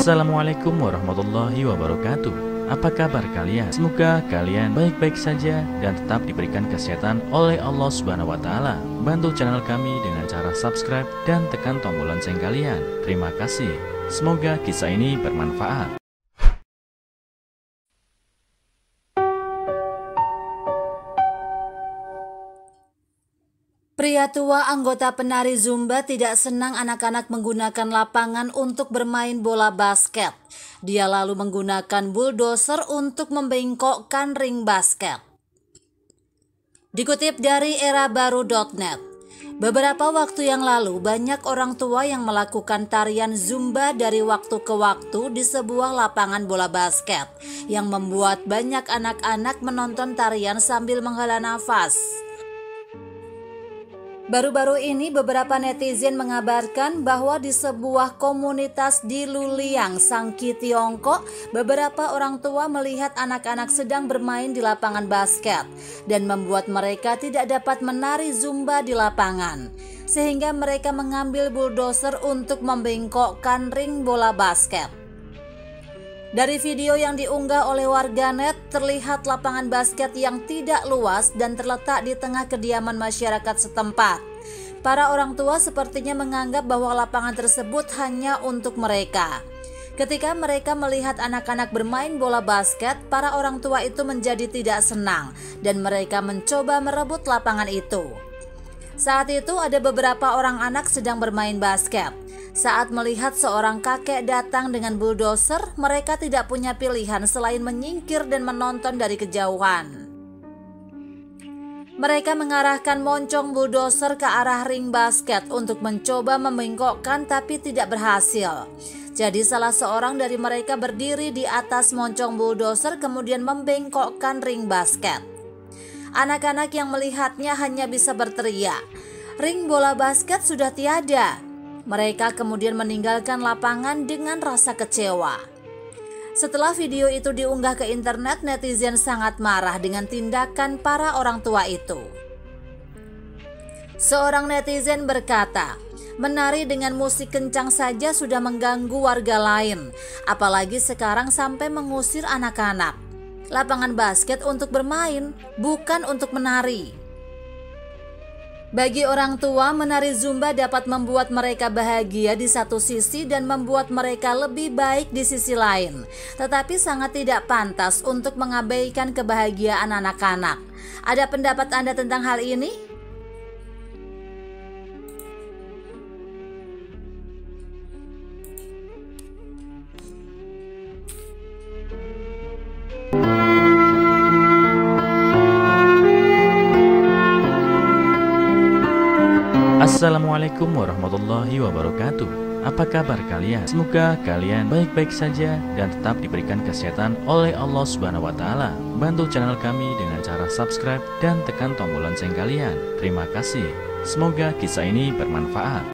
Assalamualaikum warahmatullahi wabarakatuh. Apa kabar kalian? Semoga kalian baik-baik saja dan tetap diberikan kesehatan oleh Allah Subhanahu wa Ta'ala. Bantu channel kami dengan cara subscribe dan tekan tombol lonceng kalian. Terima kasih. Semoga kisah ini bermanfaat. Pria tua anggota penari Zumba tidak senang anak-anak menggunakan lapangan untuk bermain bola basket. Dia lalu menggunakan bulldozer untuk membengkokkan ring basket. Dikutip dari erabaru.net, beberapa waktu yang lalu banyak orang tua yang melakukan tarian Zumba dari waktu ke waktu di sebuah lapangan bola basket yang membuat banyak anak-anak menonton tarian sambil menghela nafas. Baru-baru ini beberapa netizen mengabarkan bahwa di sebuah komunitas di Luliang, Sangki, Tiongkok, beberapa orang tua melihat anak-anak sedang bermain di lapangan basket dan membuat mereka tidak dapat menari Zumba di lapangan, sehingga mereka mengambil bulldozer untuk membengkokkan ring bola basket. Dari video yang diunggah oleh warganet, terlihat lapangan basket yang tidak luas dan terletak di tengah kediaman masyarakat setempat. Para orang tua sepertinya menganggap bahwa lapangan tersebut hanya untuk mereka. Ketika mereka melihat anak-anak bermain bola basket, para orang tua itu menjadi tidak senang dan mereka mencoba merebut lapangan itu. Saat itu ada beberapa orang anak sedang bermain basket. Saat melihat seorang kakek datang dengan bulldozer, mereka tidak punya pilihan selain menyingkir dan menonton dari kejauhan. Mereka mengarahkan moncong bulldozer ke arah ring basket untuk mencoba membengkokkan tapi tidak berhasil. Jadi salah seorang dari mereka berdiri di atas moncong bulldozer kemudian membengkokkan ring basket. Anak-anak yang melihatnya hanya bisa berteriak, "Ring bola basket sudah tiada." Mereka kemudian meninggalkan lapangan dengan rasa kecewa. Setelah video itu diunggah ke internet, netizen sangat marah dengan tindakan para orang tua itu. Seorang netizen berkata, "Menari dengan musik kencang saja sudah mengganggu warga lain, apalagi sekarang sampai mengusir anak-anak. Lapangan basket untuk bermain, bukan untuk menari." Bagi orang tua, menari Zumba dapat membuat mereka bahagia di satu sisi dan membuat mereka lebih baik di sisi lain. Tetapi sangat tidak pantas untuk mengabaikan kebahagiaan anak-anak. Ada pendapat Anda tentang hal ini? Assalamualaikum warahmatullahi wabarakatuh. Apa kabar kalian? Semoga kalian baik-baik saja dan tetap diberikan kesehatan oleh Allah Subhanahu wa Ta'ala. Bantu channel kami dengan cara subscribe dan tekan tombol lonceng kalian. Terima kasih. Semoga kisah ini bermanfaat.